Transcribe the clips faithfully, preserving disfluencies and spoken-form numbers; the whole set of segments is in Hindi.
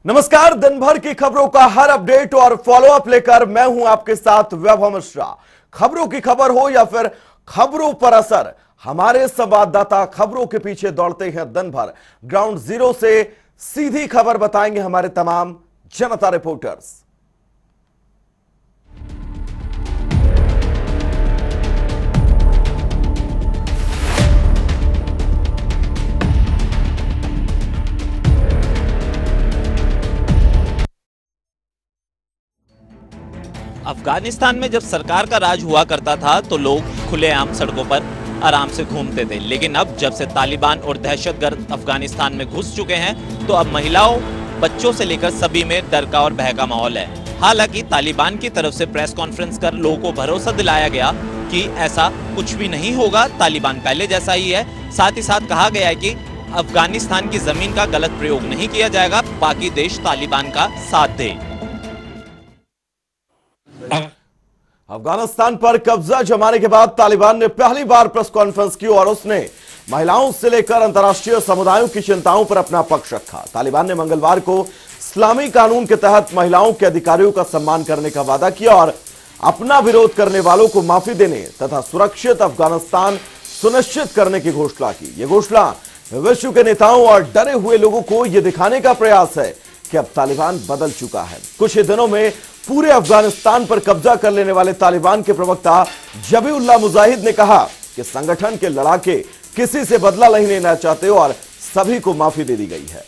नमस्कार। दिन भर की खबरों का हर अपडेट और फॉलोअप लेकर मैं हूं आपके साथ वैभव मिश्रा। खबरों की खबर हो या फिर खबरों पर असर, हमारे संवाददाता खबरों के पीछे दौड़ते हैं दिन भर। ग्राउंड जीरो से सीधी खबर बताएंगे हमारे तमाम जनता रिपोर्टर्स। अफगानिस्तान में जब सरकार का राज हुआ करता था तो लोग खुलेआम सड़कों पर आराम से घूमते थे, लेकिन अब जब से तालिबान और दहशतगर्द अफगानिस्तान में घुस चुके हैं तो अब महिलाओं, बच्चों से लेकर सभी में डर का और भय का माहौल है। हालांकि तालिबान की तरफ से प्रेस कॉन्फ्रेंस कर लोगों को भरोसा दिलाया गया कि ऐसा कुछ भी नहीं होगा, तालिबान पहले जैसा ही है। साथ ही साथ कहा गया है कि अफगानिस्तान की जमीन का गलत प्रयोग नहीं किया जाएगा, बाकी देश तालिबान का साथ दे। अफगानिस्तान पर कब्जा जमाने के बाद तालिबान ने पहली बार प्रेस कॉन्फ्रेंस की और उसने महिलाओं से लेकर अंतर्राष्ट्रीय समुदायों की चिंताओं पर अपना पक्ष रखा। तालिबान ने मंगलवार को इस्लामी कानून के तहत महिलाओं के अधिकारों का सम्मान करने का वादा किया और अपना विरोध करने वालों को माफी देने तथा सुरक्षित अफगानिस्तान सुनिश्चित करने की घोषणा की। यह घोषणा विश्व के नेताओं और डरे हुए लोगों को यह दिखाने का प्रयास है कि अब तालिबान बदल चुका है। कुछ ही दिनों में पूरे अफगानिस्तान पर कब्जा कर लेने वाले तालिबान के प्रवक्ता जबीउल्लाह मुजाहिद ने कहा कि संगठन के लड़ाके किसी से बदला नहीं लेना चाहते और सभी को माफी दे दी गई है।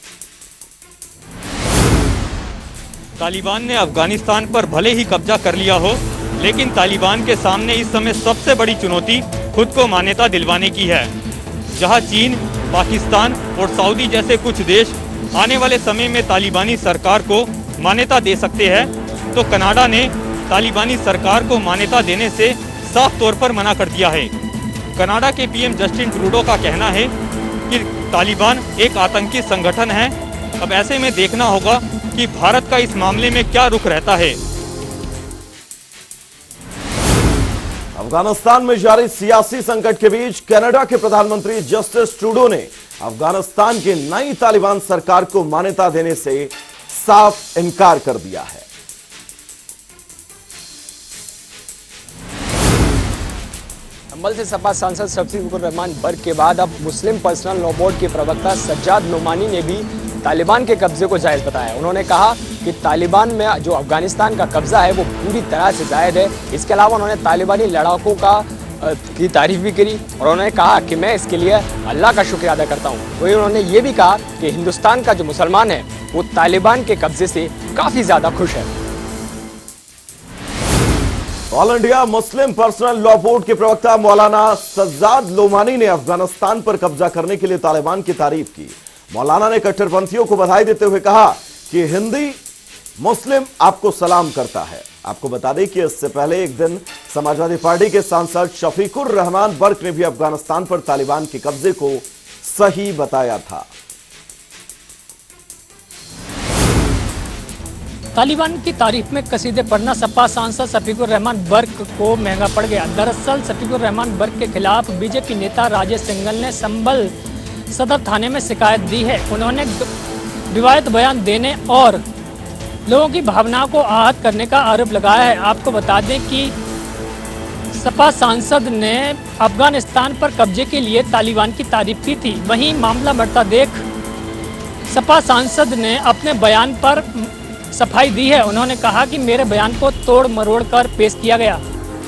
तालिबान ने अफगानिस्तान पर भले ही कब्जा कर लिया हो, लेकिन तालिबान के सामने इस समय सबसे बड़ी चुनौती खुद को मान्यता दिलवाने की है। जहां चीन, पाकिस्तान और सऊदी जैसे कुछ देश आने वाले समय में तालिबानी सरकार को मान्यता दे सकते हैं, तो कनाडा ने तालिबानी सरकार को मान्यता देने से साफ तौर पर मना कर दिया है। कनाडा के पीएम जस्टिन ट्रूडो का कहना है कि तालिबान एक आतंकी संगठन है। अब ऐसे में देखना होगा कि भारत का इस मामले में क्या रुख रहता है। अफगानिस्तान में जारी सियासी संकट के बीच कनाडा के प्रधानमंत्री जस्टिन ट्रूडो ने अफगानिस्तान की नई तालिबान सरकार को मान्यता देने से साफ इनकार कर दिया है। अंबल से सपा सांसद शफीकुर रहमान बर्क के बाद अब मुस्लिम पर्सनल लॉ बोर्ड के प्रवक्ता सज्जाद नोमानी ने भी तालिबान के कब्जे को जायज बताया। उन्होंने कहा कि तालिबान में जो अफगानिस्तान का कब्जा है वो पूरी तरह से जायज है। इसके अलावा उन्होंने तालिबानी लड़ाकों का की तारीफ भी करी और उन्होंने कहा कि मैं इसके लिए अल्लाह का शुक्रिया अदा करता हूँ। वही उन्होंने ये भी कहा कि हिंदुस्तान का जो मुसलमान है वो तालिबान के कब्जे से काफी ज्यादा खुश है। All India Muslim Personal Law Board के प्रवक्ता मौलाना सज्जाद लोमानी ने अफगानिस्तान पर कब्जा करने के लिए तालिबान की तारीफ की। मौलाना ने कट्टरपंथियों को बधाई देते हुए कहा कि हिंदी मुस्लिम आपको सलाम करता है। आपको बता दें कि इससे पहले एक दिन समाजवादी पार्टी के सांसद शफीकुर रहमान बर्क ने भी अफगानिस्तान पर तालिबान के कब्जे को सही बताया था। तालिबान की तारीफ में कसीदे पढ़ना सपा सांसद शफीकुर रहमान बर्क को महंगा पड़ गया। दरअसल शफीकुर रहमान बर्क के खिलाफ बीजेपी नेता राजेश सिंघल ने संभल सदर थाने में शिकायत दी है। उन्होंने रिवायत बयान देने और लोगों की भावनाओं को आहत करने का आरोप लगाया है। आपको बता दें कि सपा सांसद ने अफगानिस्तान पर कब्जे के लिए तालिबान की तारीफ की थी। वहीं मामला बढ़ता देख सपा सांसद ने अपने बयान पर सफाई दी है। उन्होंने कहा कि मेरे बयान को तोड़ मरोड़ कर पेश किया गया।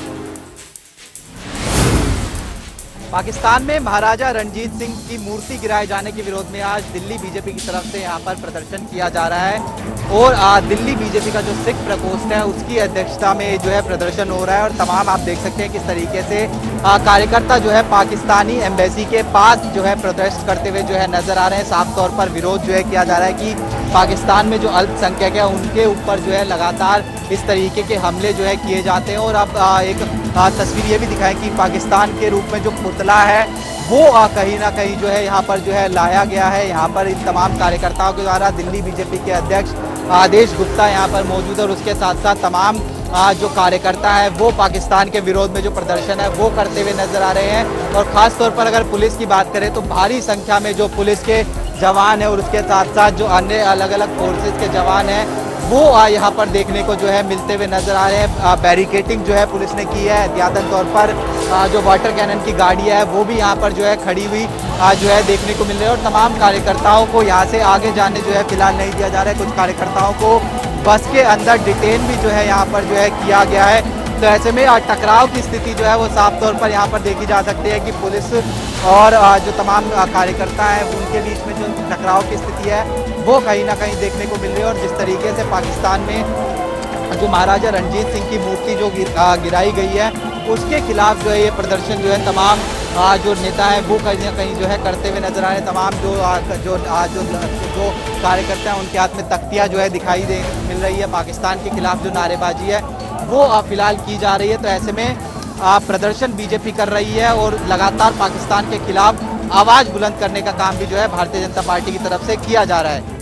पाकिस्तान में महाराजा रणजीत सिंह की मूर्ति गिराए जाने के विरोध में आज दिल्ली बीजेपी की तरफ से यहां पर प्रदर्शन किया जा रहा है और आ, दिल्ली बीजेपी का जो सिख प्रकोष्ठ है उसकी अध्यक्षता में जो है प्रदर्शन हो रहा है और तमाम आप देख सकते हैं किस तरीके से कार्यकर्ता जो है पाकिस्तानी एम्बेसी के पास जो है प्रोटेस्ट करते हुए जो है नजर आ रहे हैं। साफ तौर पर विरोध जो है किया जा रहा है कि पाकिस्तान में जो अल्पसंख्यक है उनके ऊपर जो है लगातार इस तरीके के हमले जो है किए जाते हैं। और अब एक तस्वीर ये भी दिखाएं कि पाकिस्तान के रूप में जो पुतला है वो कहीं ना कहीं जो है यहाँ पर जो है लाया गया है। यहाँ पर इन तमाम कार्यकर्ताओं के द्वारा दिल्ली बीजेपी के अध्यक्ष आदेश गुप्ता यहाँ पर मौजूद है और उसके साथ साथ तमाम जो कार्यकर्ता है वो पाकिस्तान के विरोध में जो प्रदर्शन है वो करते हुए नजर आ रहे हैं। और खास तौर पर अगर पुलिस की बात करें तो भारी संख्या में जो पुलिस के जवान है और उसके साथ साथ जो अन्य अलग अलग फोर्सेस के जवान हैं वो यहाँ पर देखने को जो है मिलते हुए नजर आ रहे हैं। बैरिकेटिंग जो है पुलिस ने की है, एहतियातन तौर पर जो वाटर कैनन की गाड़ी है वो भी यहाँ पर जो है खड़ी हुई जो है देखने को मिल रही है और तमाम कार्यकर्ताओं को यहाँ से आगे जाने जो है फिलहाल नहीं दिया जा रहा है। कुछ कार्यकर्ताओं को बस के अंदर डिटेन भी जो है यहाँ पर जो है किया गया है। तो ऐसे में टकराव की स्थिति जो है वो साफ तौर पर यहाँ पर देखी जा सकती है कि पुलिस और जो तमाम कार्यकर्ता हैं उनके बीच में जो टकराव की स्थिति है वो कहीं ना कहीं देखने को मिल रही है। और जिस तरीके से पाकिस्तान में जो महाराजा रणजीत सिंह की मूर्ति जो गिराई गई है उसके खिलाफ जो है ये प्रदर्शन जो है तमाम जो नेता हैं वो कहीं ना कहीं जो है करते हुए नजर आ रहे हैं। तमाम जो जो जो जो कार्यकर्ता हैं उनके हाथ में तख्तियाँ जो है दिखाई दे मिल रही है। पाकिस्तान के खिलाफ जो नारेबाजी है वो फिलहाल की जा रही है। तो ऐसे में प्रदर्शन बीजेपी कर रही है और लगातार पाकिस्तान के खिलाफ आवाज बुलंद करने का काम भी जो है भारतीय जनता पार्टी की तरफ से किया जा रहा है।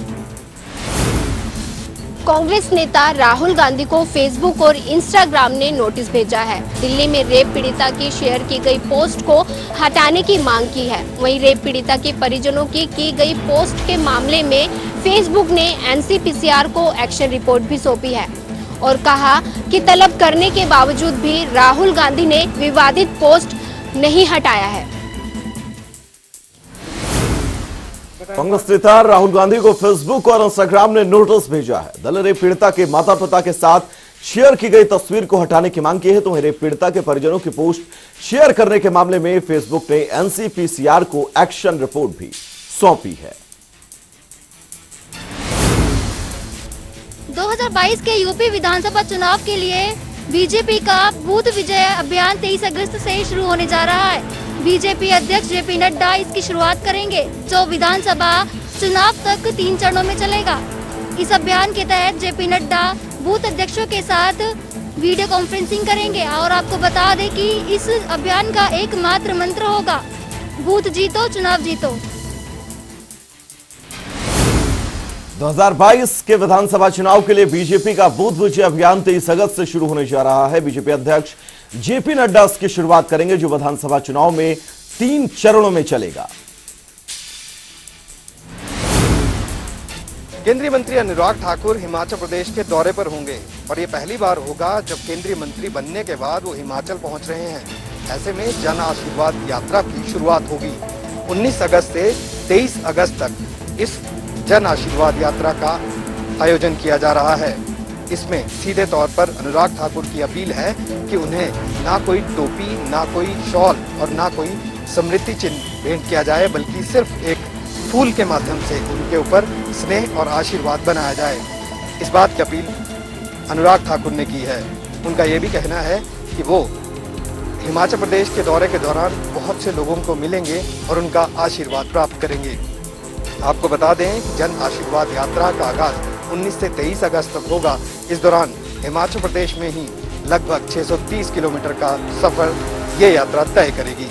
कांग्रेस नेता राहुल गांधी को फेसबुक और इंस्टाग्राम ने नोटिस भेजा है। दिल्ली में रेप पीड़िता की शेयर की गई पोस्ट को हटाने की मांग की है। वहीं रेप पीड़िता के परिजनों की की गई पोस्ट के मामले में फेसबुक ने N C P C R को एक्शन रिपोर्ट भी सौंपी है और कहा कि तलब करने के बावजूद भी राहुल गांधी ने विवादित पोस्ट नहीं हटाया है। कांग्रेस नेता राहुल गांधी को फेसबुक और इंस्टाग्राम ने नोटिस भेजा है। दल ने रेप पीड़िता के माता पिता के साथ शेयर की गई तस्वीर को हटाने की मांग की है। तो वहीं रेप पीड़िता के परिजनों की पोस्ट शेयर करने के मामले में फेसबुक ने N C P C R को एक्शन रिपोर्ट भी सौंपी है। दो हज़ार बाईस के यूपी विधानसभा चुनाव के लिए बीजेपी का बूथ विजय अभियान तेईस अगस्त से शुरू होने जा रहा है। बीजेपी अध्यक्ष जेपी नड्डा इसकी शुरुआत करेंगे जो विधानसभा चुनाव तक तीन चरणों में चलेगा। इस अभियान के तहत जेपी नड्डा बूथ अध्यक्षों के साथ वीडियो कॉन्फ्रेंसिंग करेंगे और आपको बता दें कि इस अभियान का एकमात्र मंत्र होगा, बूथ जीतो चुनाव जीतो। दो हज़ार बाईस के विधानसभा चुनाव के लिए बीजेपी का बूथ विजय अभियान तेईस अगस्त से शुरू होने जा रहा है। बीजेपी अध्यक्ष जेपी नड्डा इसकी शुरुआत करेंगे जो विधानसभा चुनाव में तीन चरणों में चलेगा। केंद्रीय मंत्री अनुराग ठाकुर हिमाचल प्रदेश के दौरे पर होंगे और ये पहली बार होगा जब केंद्रीय मंत्री बनने के बाद वो हिमाचल पहुंच रहे हैं। ऐसे में जन आशीर्वाद यात्रा की शुरुआत होगी। उन्नीस अगस्त से तेईस अगस्त तक इस जन आशीर्वाद यात्रा का आयोजन किया जा रहा है। इसमें सीधे तौर पर अनुराग ठाकुर की अपील है कि उन्हें ना कोई टोपी, ना कोई शॉल और ना कोई स्मृति चिन्ह भेंट किया जाए, बल्कि सिर्फ एक फूल के माध्यम से उनके ऊपर स्नेह और आशीर्वाद बनाया जाए। इस बात की अपील अनुराग ठाकुर ने की है। उनका ये भी कहना है कि वो हिमाचल प्रदेश के दौरे के दौरान बहुत से लोगों को मिलेंगे और उनका आशीर्वाद प्राप्त करेंगे। आपको बता दें कि जन आशीर्वाद यात्रा का आगाज उन्नीस से तेईस अगस्त तक होगा। इस दौरान हिमाचल प्रदेश में ही लगभग छह सौ तीस किलोमीटर का सफर ये यात्रा तय करेगी।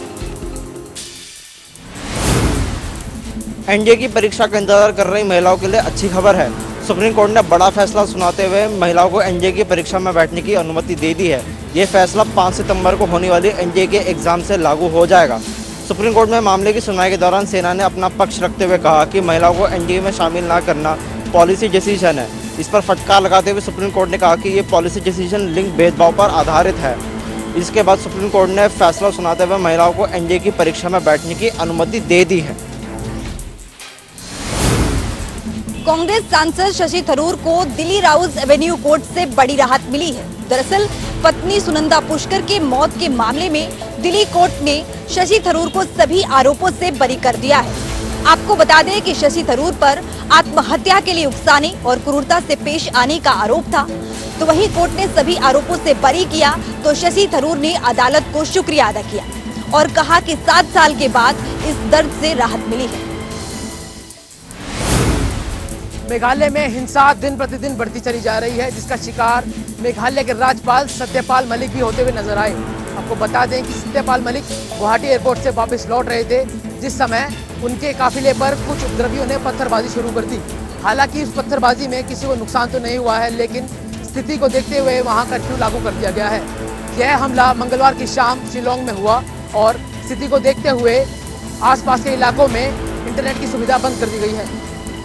एनडीए की परीक्षा का इंतजार कर रही महिलाओं के लिए अच्छी खबर है। सुप्रीम कोर्ट ने बड़ा फैसला सुनाते हुए महिलाओं को एनडीए की परीक्षा में बैठने की अनुमति दे दी है। ये फैसला पाँच सितंबर को होने वाली एनडीए के एग्जाम से लागू हो जाएगा। सुप्रीम कोर्ट में मामले की सुनवाई के दौरान सेना ने अपना पक्ष रखते हुए कहा कि महिलाओं को एनडीए में शामिल न करना पॉलिसी डिसीजन है। इस पर फटकार लगाते हुए सुप्रीम कोर्ट ने कहा कि ये पॉलिसी डिसीजन लिंग भेदभाव पर आधारित है। इसके बाद सुप्रीम कोर्ट ने फैसला सुनाते हुए महिलाओं को एनडीए की परीक्षा में बैठने की अनुमति दे दी है। कांग्रेस सांसद शशि थरूर को दिल्ली राउज एवेन्यू कोर्ट से बड़ी राहत मिली है। दरअसल पत्नी सुनंदा पुष्कर के मौत के मामले में दिल्ली कोर्ट ने शशि थरूर को सभी आरोपों से बरी कर दिया है। आपको बता दें कि शशि थरूर पर आत्महत्या के लिए उकसाने और क्रूरता से पेश आने का आरोप था, तो वहीं कोर्ट ने सभी आरोपों से बरी किया तो शशि थरूर ने अदालत को शुक्रिया अदा किया और कहा कि सात साल के बाद इस दर्द से राहत मिली है। मेघालय में हिंसा दिन प्रतिदिन बढ़ती चली जा रही है, जिसका शिकार मेघालय के राज्यपाल सत्यपाल मलिक भी होते हुए नजर आए। आपको बता दें कि सत्यपाल मलिक गुवाहाटी एयरपोर्ट से वापस लौट रहे थे, जिस समय उनके काफिले पर कुछ उपद्रवियों ने पत्थरबाजी शुरू कर दी। हालांकि इस पत्थरबाजी में किसी को नुकसान तो नहीं हुआ है, लेकिन स्थिति को देखते हुए वहां कर्फ्यू लागू कर दिया गया है। यह हमला मंगलवार की शाम शिलोंग में हुआ और स्थिति को देखते हुए आसपास के इलाकों में इंटरनेट की सुविधा बंद कर दी गई है।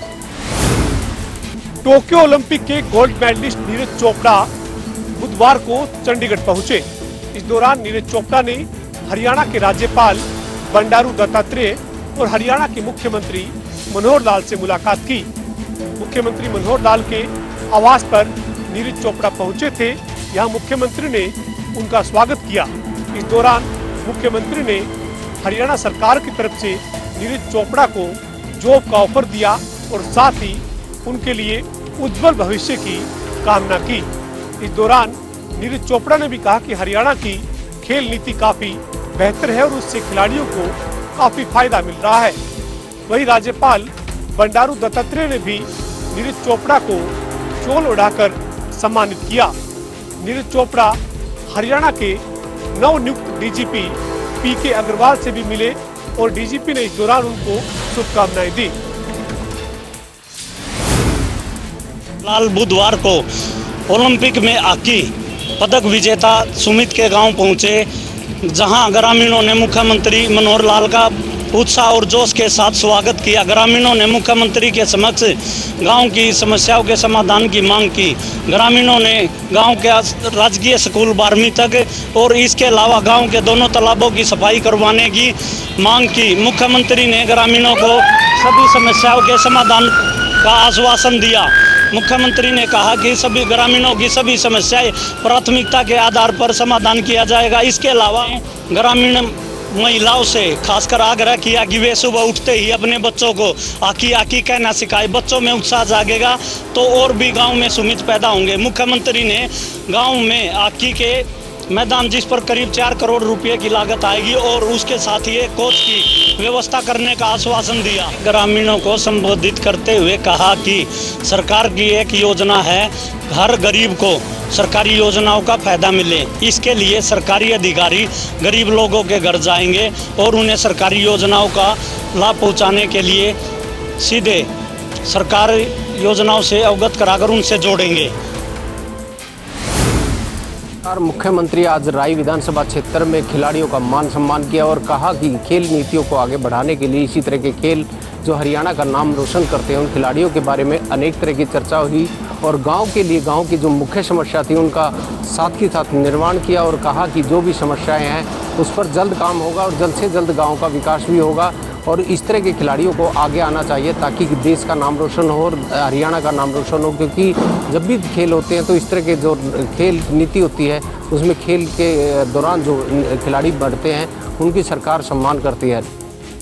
टोक्यो ओलंपिक के गोल्ड मेडलिस्ट नीरज चोपड़ा बुधवार को चंडीगढ़ पहुंचे। इस दौरान नीरज चोपड़ा ने हरियाणा के राज्यपाल बंडारू दत्तात्रेय और हरियाणा के मुख्यमंत्री मनोहर लाल से मुलाकात की। मुख्यमंत्री मनोहर लाल के आवास पर नीरज चोपड़ा पहुंचे थे। यहां मुख्यमंत्री ने उनका स्वागत किया। इस दौरान मुख्यमंत्री ने हरियाणा सरकार की तरफ से नीरज चोपड़ा को जॉब का ऑफर दिया और साथ ही उनके लिए उज्जवल भविष्य की कामना की। इस दौरान नीरज चोपड़ा ने भी कहा कि हरियाणा की खेल नीति काफी बेहतर है और उससे खिलाड़ियों को काफी फायदा मिल रहा है। वहीं राज्यपाल बंडारू दत्तात्रेय ने भी नीरज चोपड़ा को शॉल उड़ाकर सम्मानित किया। नीरज चोपड़ा हरियाणा के नवनियुक्त डीजीपी पी के अग्रवाल से भी मिले और डीजीपी ने इस दौरान उनको शुभकामनाएं दी। लाल बुधवार को ओलंपिक में हॉकी पदक विजेता सुमित के गांव पहुंचे, जहां ग्रामीणों ने मुख्यमंत्री मनोहर लाल का उत्साह और जोश के साथ स्वागत किया। ग्रामीणों ने मुख्यमंत्री के समक्ष गांव की समस्याओं के समाधान की मांग की। ग्रामीणों ने गांव के राजकीय स्कूल बारहवीं तक और इसके अलावा गांव के दोनों तालाबों की सफाई करवाने की मांग की। मुख्यमंत्री ने ग्रामीणों को सभी समस्याओं के समाधान का आश्वासन दिया। मुख्यमंत्री ने कहा कि सभी ग्रामीणों की सभी समस्याएं प्राथमिकता के आधार पर समाधान किया जाएगा। इसके अलावा ग्रामीण महिलाओं से खासकर आग्रह किया कि वे सुबह उठते ही अपने बच्चों को आकी आकी कहना सिखाए। बच्चों में उत्साह जागेगा तो और भी गांव में सुमित पैदा होंगे। मुख्यमंत्री ने गांव में आकी के मैदान, जिस पर करीब चार करोड़ रुपए की लागत आएगी, और उसके साथ ही एक कोच की व्यवस्था करने का आश्वासन दिया। ग्रामीणों को संबोधित करते हुए कहा कि सरकार की एक योजना है हर गरीब को सरकारी योजनाओं का फायदा मिले। इसके लिए सरकारी अधिकारी गरीब लोगों के घर जाएंगे और उन्हें सरकारी योजनाओं का लाभ पहुंचाने के लिए सीधे सरकारी योजनाओं से अवगत कराकर उनसे जोड़ेंगे। मुख्यमंत्री आज राई विधानसभा क्षेत्र में खिलाड़ियों का मान सम्मान किया और कहा कि खेल नीतियों को आगे बढ़ाने के लिए इसी तरह के खेल जो हरियाणा का नाम रोशन करते हैं उन खिलाड़ियों के बारे में अनेक तरह की चर्चा हुई और गांव के लिए गांव की जो मुख्य समस्या थी उनका साथ ही साथ निर्माण किया और कहा कि जो भी समस्याएं हैं उस पर जल्द काम होगा और जल्द से जल्द गाँव का विकास भी होगा और इस तरह के खिलाड़ियों को आगे आना चाहिए ताकि देश का नाम रोशन हो और हरियाणा का नाम रोशन हो। क्योंकि जब भी खेल होते हैं तो इस तरह के जो खेल नीति होती है उसमें खेल के दौरान जो खिलाड़ी बढ़ते हैं उनकी सरकार सम्मान करती है।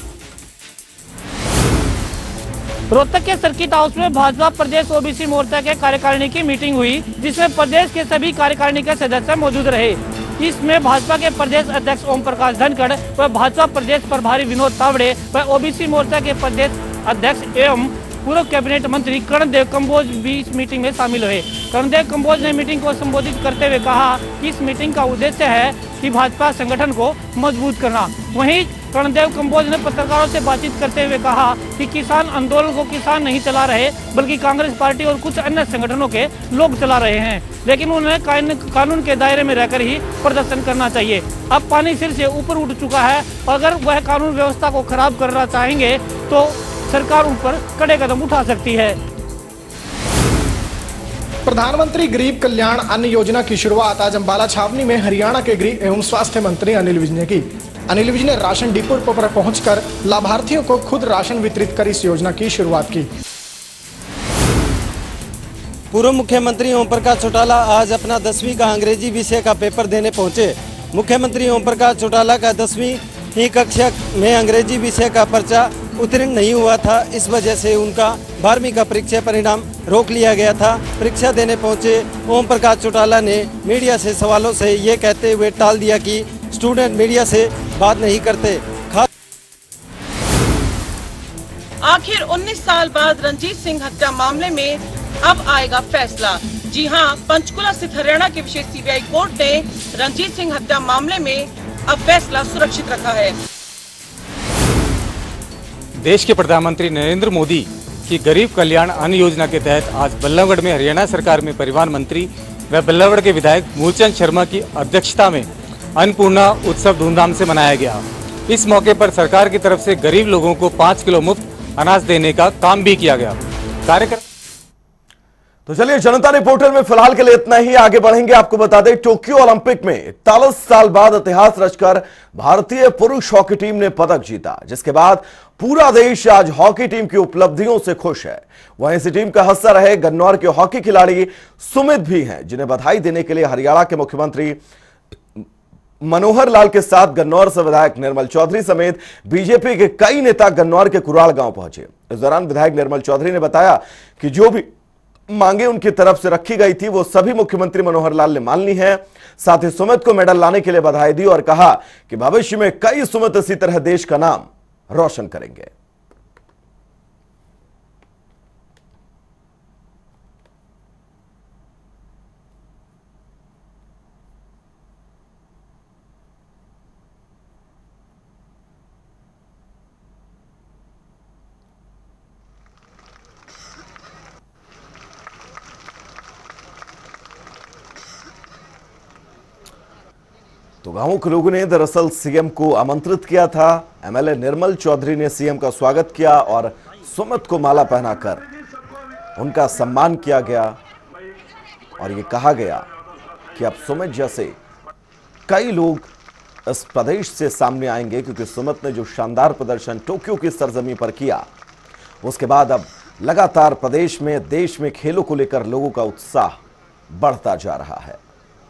रोहतक के सर्किट हाउस में भाजपा प्रदेश ओबीसी मोर्चा के कार्यकारिणी की मीटिंग हुई, जिसमें प्रदेश के सभी कार्यकारिणी के सदस्य मौजूद रहे। इसमें भाजपा के प्रदेश अध्यक्ष ओम प्रकाश धनखड़ व भाजपा प्रदेश प्रभारी विनोद तावड़े व ओबीसी मोर्चा के प्रदेश अध्यक्ष एवं पूर्व कैबिनेट मंत्री कर्णदेव कंबोज भी इस मीटिंग में शामिल हुए। कर्णदेव कंबोज ने मीटिंग को संबोधित करते हुए कहा कि इस मीटिंग का उद्देश्य है कि भाजपा संगठन को मजबूत करना। वहीं कर्णदेव कंबोज ने पत्रकारों से बातचीत करते हुए कहा कि किसान आंदोलन को किसान नहीं चला रहे बल्कि कांग्रेस पार्टी और कुछ अन्य संगठनों के लोग चला रहे हैं, लेकिन उन्हें कानून के दायरे में रहकर ही प्रदर्शन करना चाहिए। अब पानी सिर से ऊपर उठ चुका है, अगर वह कानून व्यवस्था को खराब करना चाहेंगे तो सरकार उन पर कड़े कदम उठा सकती है। प्रधानमंत्री गरीब कल्याण अन्न योजना की शुरुआत आज अम्बाला छावनी में हरियाणा के गृह एवं स्वास्थ्य मंत्री अनिल विज ने की। अनिल विज ने राशन डिपो पर पहुंचकर लाभार्थियों को खुद राशन वितरित कर इस योजना की शुरुआत की। पूर्व मुख्यमंत्री ओम प्रकाश चौटाला आज अपना दसवीं का अंग्रेजी विषय का पेपर देने पहुंचे। मुख्यमंत्री ओम प्रकाश चौटाला का दसवीं ही कक्षा में अंग्रेजी विषय का पर्चा उत्तीर्ण नहीं हुआ था, इस वजह से उनका बारहवीं का परीक्षा परिणाम रोक लिया गया था। परीक्षा देने पहुंचे ओम प्रकाश चौटाला ने मीडिया से सवालों से ये कहते हुए टाल दिया कि स्टूडेंट मीडिया से बात नहीं करते। आखिर उन्नीस साल बाद रंजीत सिंह हत्या मामले में अब आएगा फैसला। जी हां, पंचकुला स्थित हरियाणा के विशेष सीबीआई कोर्ट ने रंजीत सिंह हत्या मामले में अब फैसला सुरक्षित रखा है। देश के प्रधानमंत्री नरेंद्र मोदी की गरीब कल्याण अन्न योजना के तहत आज बल्लभगढ़ में हरियाणा सरकार में परिवहन मंत्री व बल्लभगढ़ के विधायक मूलचंद शर्मा की अध्यक्षता में अन्नपूर्णा उत्सव धूमधाम से मनाया गया। इस मौके पर सरकार की तरफ से गरीब लोगों को पाँच किलो मुफ्त अनाज देने का काम भी किया गया। कार्यक्रम तो चलिए जनता रिपोर्टर में फिलहाल के लिए इतना ही, आगे बढ़ेंगे। आपको बता दें टोक्यो ओलंपिक में इकतालीस साल बाद इतिहास रचकर भारतीय पुरुष हॉकी टीम ने पदक जीता, जिसके बाद पूरा देश आज हॉकी टीम की उपलब्धियों से खुश है। वहीं इसी टीम का हिस्सा रहे गन्नौर के हॉकी खिलाड़ी सुमित भी हैं, जिन्हें बधाई देने के लिए हरियाणा के मुख्यमंत्री मनोहर लाल के साथ गन्नौर से विधायक निर्मल चौधरी समेत बीजेपी के कई नेता गन्नौर के कुराल गांव पहुंचे। इस दौरान विधायक निर्मल चौधरी ने बताया कि जो भी मांगे उनकी तरफ से रखी गई थी वो सभी मुख्यमंत्री मनोहर लाल ने मान ली है। साथ ही सुमित को मेडल लाने के लिए बधाई दी और कहा कि भविष्य में कई सुमित इसी तरह देश का नाम रोशन करेंगे। तो गांव के लोगों ने दरअसल सीएम को आमंत्रित किया था। एमएलए निर्मल चौधरी ने सीएम का स्वागत किया और सुमित को माला पहनाकर उनका सम्मान किया गया और ये कहा गया कि अब सुमित जैसे कई लोग इस प्रदेश से सामने आएंगे, क्योंकि सुमित ने जो शानदार प्रदर्शन टोक्यो की सरजमी पर किया, उसके बाद अब लगातार प्रदेश में, देश में खेलों को लेकर लोगों का उत्साह बढ़ता जा रहा है।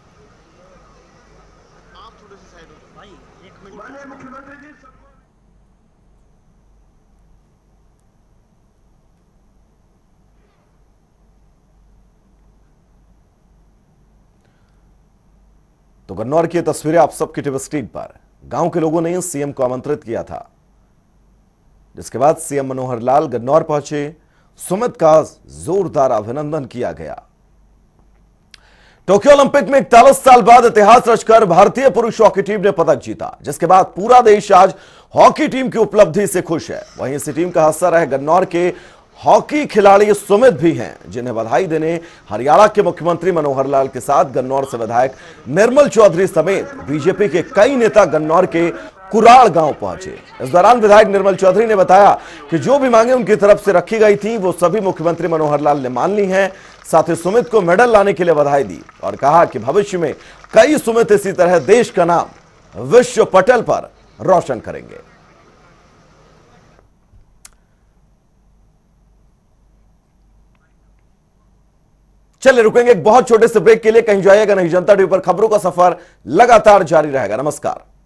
तो गन्नौर की तस्वीरें आप सबकी टीवी स्क्रीन पर। गांव के लोगों ने सीएम को आमंत्रित किया था, जिसके बाद सीएम मनोहर लाल गन्नौर पहुंचे। सुमित का जोरदार अभिनंदन किया गया। टोक्यो ओलंपिक में इकतालीस साल बाद इतिहास रचकर भारतीय पुरुष हॉकी टीम ने पदक जीता, जिसके बाद पूरा देश आज हॉकी टीम की उपलब्धि से खुश है। वहीं इसी टीम का हिस्सा रहे गन्नौर के हॉकी खिलाड़ी सुमित भी हैं, जिन्हें बधाई देने हरियाणा के मुख्यमंत्री मनोहर लाल के साथ गन्नौर से विधायक निर्मल चौधरी समेत बीजेपी के कई नेता गन्नौर के कुराल गांव पहुंचे। इस दौरान विधायक निर्मल चौधरी ने बताया कि जो भी मांगे उनकी तरफ से रखी गई थी वो सभी मुख्यमंत्री मनोहर लाल ने मान ली हैं। साथ ही सुमित को मेडल लाने के लिए बधाई दी और कहा कि भविष्य में कई सुमित इसी तरह देश का नाम विश्व पटल पर रोशन करेंगे। चलिए रुकेंगे एक बहुत छोटे से ब्रेक के लिए, कहीं जाइएगा नहीं। जनता टीवी पर खबरों का सफर लगातार जारी रहेगा। नमस्कार।